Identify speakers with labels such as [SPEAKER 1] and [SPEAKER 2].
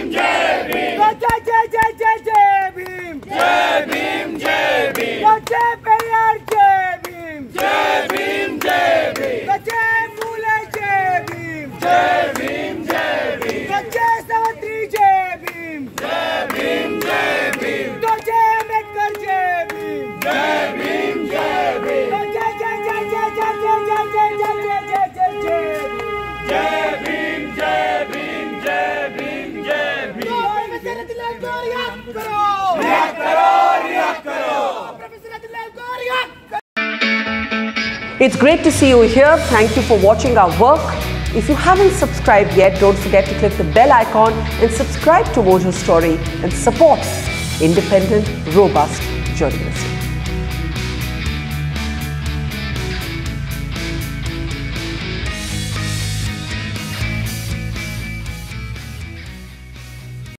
[SPEAKER 1] Jai Bhim.
[SPEAKER 2] Jai Jai Jai Jai Jai Bhim.
[SPEAKER 1] Jai Bhim. Jai Bhim.
[SPEAKER 2] Jai Periyar Jai Bhim.
[SPEAKER 1] Jai Bhim. Jai Bhim.
[SPEAKER 2] Jai Phule Jai Bhim.
[SPEAKER 1] Jai Bhim. Jai Bhim.
[SPEAKER 2] Jai Savitri Jai Bhim.
[SPEAKER 1] Jai Bhim. Jai Bhim.
[SPEAKER 2] Jai Ambedkar Jai Bhim.
[SPEAKER 1] Jai Bhim. Jai Bhim.
[SPEAKER 2] Jai Jai Jai Jai Jai Jai Jai Jai Jai Jai Jai Jai.
[SPEAKER 1] Jai Bhim. Jai Bhim. Jai Bhim. Jai Bhim. React karo, react karo.
[SPEAKER 3] It's great to see you here. Thank you for watching our work. If you haven't subscribed yet, don't forget to click the bell icon and subscribe to Mojo Story and support independent, robust journalism.